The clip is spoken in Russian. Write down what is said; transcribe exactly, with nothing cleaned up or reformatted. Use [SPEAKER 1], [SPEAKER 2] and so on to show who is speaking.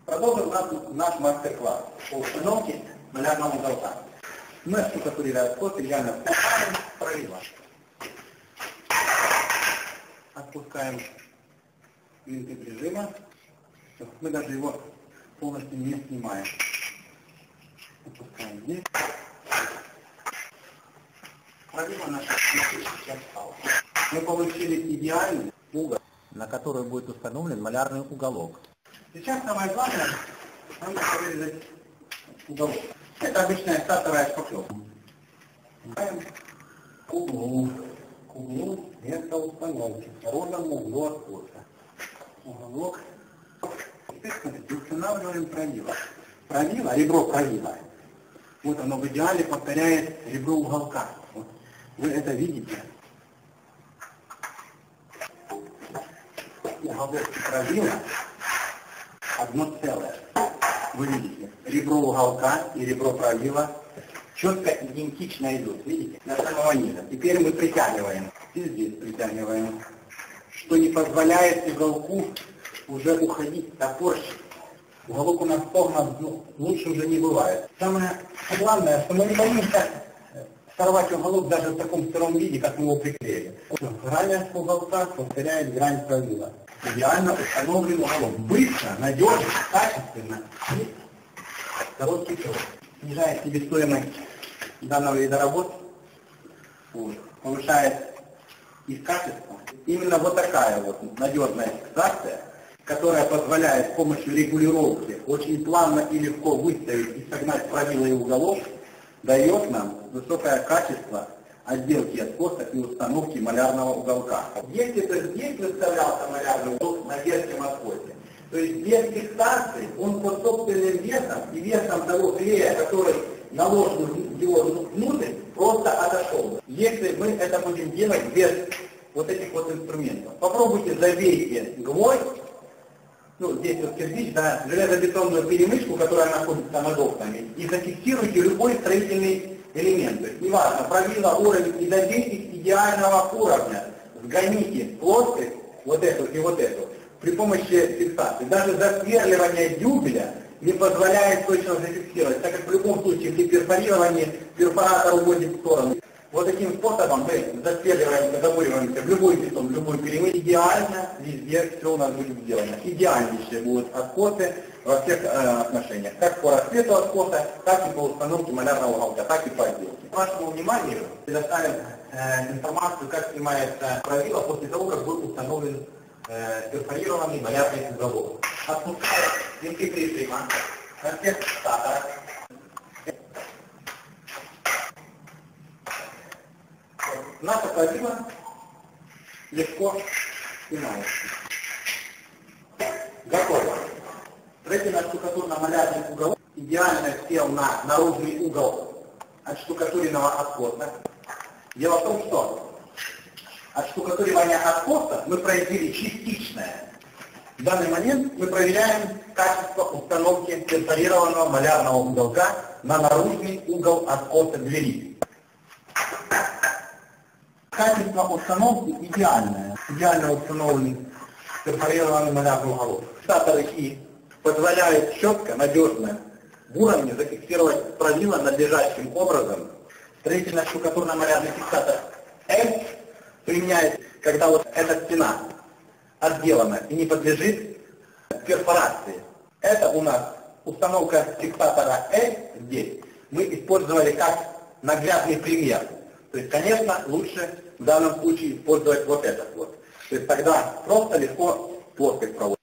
[SPEAKER 1] Продолжим наш, наш мастер-класс по установке малярного уголка. Мы штукатурили откос, идеально вставляем, пролива. Отпускаем винты прижима. Мы даже его полностью не снимаем. Отпускаем здесь. Пролива наша сейчас стала. Мы получили идеальный угол, на который будет установлен малярный уголок. Сейчас самое главное, нам нужно вырезать уголок. Это обычная стартовая шпаклевка. К углу, к углу место установки, к ровному углу откоса. Уголок. Теперь смотрите, устанавливаем правило. Правило, ребро правила. Вот оно в идеале повторяет ребро уголка. Вот. Вы это видите? Уголок правила одно целое. Вы видите, ребро уголка и ребро правила четко идентично идут, видите, до самого низа. Теперь мы притягиваем, и здесь притягиваем, что не позволяет уголку уже уходить, топорщить. Уголок у нас погнан, ну, лучше уже не бывает. Самое главное, что мы не боимся сорвать уголок даже в таком сыром виде, как мы его приклеили. Грань уголка повторяет грань правила. Идеально установлен уголок. Быстро, надежно, качественно и короткий срок. Снижает себестоимость данного вида работ, вот, повышает их качество. Именно вот такая вот надежная фиксация, которая позволяет с помощью регулировки очень плавно и легко выставить и согнать правило и уголок, дает нам высокое качество отделки откоса и установки малярного уголка. Если бы здесь выставлялся малярный уголок на верхнем откосе, то есть без фиксации он под собственным весом и весом того клея, который наложен его внутрь, просто отошел. Если мы это будем делать без вот этих вот инструментов. Попробуйте забейте гвоздь, ну здесь вот кирпич, да, железобетонную перемычку, которая находится над окнами, и зафиксируйте любой строительный элемент. То есть неважно, правило, уровень, и добейтесь идеального уровня. Сгоните плоскость, вот эту и вот эту, при помощи фиксации. Даже засверливание дюбеля не позволяет точно зафиксировать, так как в любом случае при перфорировании перфоратор уводит в сторону. Вот таким способом мы засверливаемся, замуриваемся в любой бетон, в любой перемычке. Идеально везде все у нас будет сделано. Идеальнейшие будут откосы во всех э, отношениях. Как по рассвету откоса, так и по установке малярного уголка, так и по отделке. Вашему вниманию предоставим э, информацию, как снимается правило после того, как был установлен э, перфорированный малярный уголок. Отпускаем винты прижима на всех статорах. Наша правило легко снимается. Готово. Строительно штукатурно-малярный уголок идеально сел на наружный угол от штукатуренного откоса. Дело в том, что от штукатуривания откоса мы произвели частичное. В данный момент мы проверяем качество установки перфорированного малярного уголка на наружный угол откоса двери. Качество установки идеальное. Идеально установленный перфорированный малярный уголок. Фиксаторы И позволяют четко, надежно в уровне зафиксировать правило надлежащим образом. Строительно-штукатурно-малярный фиксатор L применяется, когда вот эта стена отделана и не подлежит перфорации. Это у нас установка фиксатора L здесь. Мы использовали как наглядный пример. То есть, конечно, лучше в данном случае использовать вот этот вот. То есть тогда просто легко плоскость проводить.